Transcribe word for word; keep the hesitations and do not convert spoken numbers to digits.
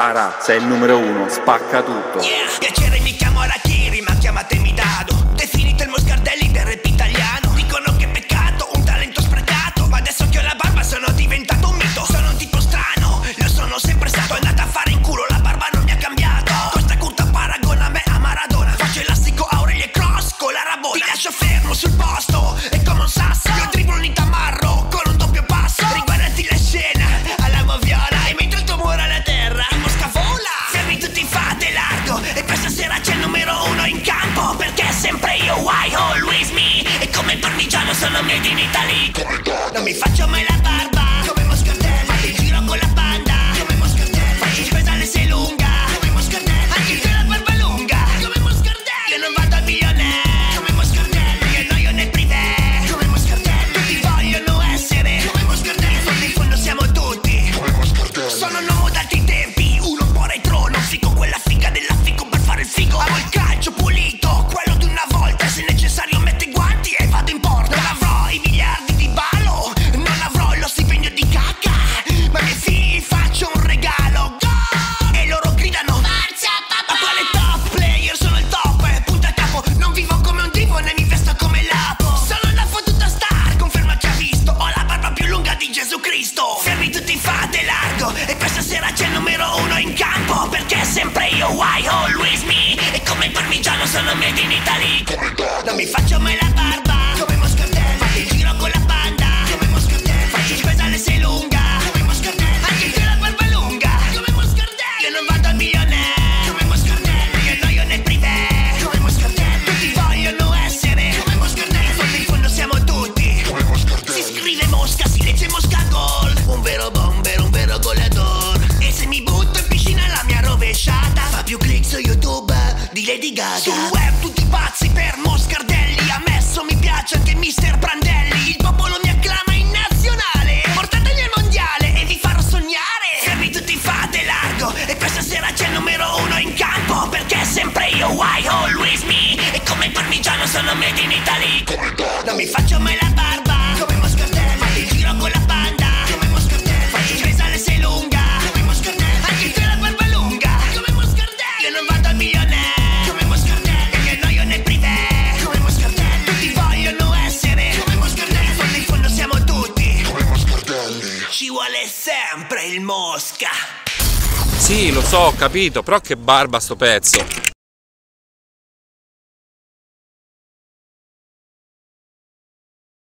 Ara, sei il numero uno, spacca tutto. Yeah, piacere, mi chiamo Arakiri, ma chiamatemi Dado. Definito il Moscardelli del rap italiano. Dicono che peccato, un talento sprecato, ma adesso che ho la barba sono diventato un mito. Sono un tipo strano, lo sono sempre stato. Andata a fare in culo, la barba non mi ha cambiato. Questa curta paragona me a Maradona. Faccio elastico, Aurelie Cross con la rabona. Ti lascio fermo sul posto, è come un sasso. Io dribblo un tamarro con un doppio passo. Riguardati la scena, alla moviola. E mentre il tuo muro alla terra, il Mosca vola. Fermi tutti, fate largo. E questa sera c'è il numero uno in campo, perché è sempre io, why always me. E come il parmigiano sono made in Italy. Non mi faccio mai la barba, come Moscardelli. Fate il giro con la banda, come Moscardelli. Faccio il pedale se lunga, come Moscardelli. Anche te la barba lunga, come Moscardelli. Io non vado al milionaire, come Moscardelli. Io no, io nel privé, come Moscardelli. Tutti vogliono essere, come Moscardelli. In fondo in fondo siamo tutti, come Moscardelli. Sono un uomo d'altri tempi, uno un po' retro. Non fico quella figa della fico per fare il figo. Amo il calcio pulito, quello di una volta. Se necessario metto i guanti e vado in porta. Non avrò i miliardi di balo, non avrò lo stipendio di cacca, ma ai miei figli faccio un regalo. Gol! E loro gridano Forza papà. Ma quale top player, sono il top, eh, punta a capo. Non vivo come un divo né mi vesto come Lapo. Sono una fottuta star, conferma che ha visto. Ho la barba più lunga di Gesù Cristo. Fermi tutti, fate largo. E questa sera c'è il numero uno in campo, perché è sempre io, why always me. E come il parmigiano sono made in Italy. Non mi faccio mai la barba, come Moscardelli. Fate il giro con la banda, come Moscardelli. Faccio il pedale se lunga, come Moscardelli. Anche te la barba lunga, come Moscardelli. Io non vado al milionaire, come Moscardelli. Io no, io nel privé, come Moscardelli. Tutti vogliono essere, come Moscardelli. In fondo in fondo siamo tutti, come Moscardelli. Si scrive Mosca, si legge Mosca Gol. Un vero bomber, un vero goleador. E se mi butto in piscina la mia rovesciata fa più click su YouTube di Lady Gaga. Sul web tutti pazzi per Moscardelli. Ammesso mi piace anche mister Brandelli. Il popolo mi acclama in nazionale. Portatemi al mondiale e vi farò sognare. Fermi tutti, fate largo. E questa sera c'è il numero uno in campo, perché è sempre io, why always me. E come il parmigiano sono made in Italy. Non mi faccio mai la barba, come Moscardelli. Fate il giro con la banda, come Moscardelli. Faccio il pesale se lunga, come Moscardelli. Anche te la barba lunga, come Moscardelli. Io non vado al milionaire, come Moscardelli. Io no, io nel privé, come Moscardelli. Tutti vogliono essere, come Moscardelli. In fondo in fondo siamo tutti, come Moscardelli. Ci vuole sempre il Mosca. Sì, lo so, ho capito, però che barba sto pezzo.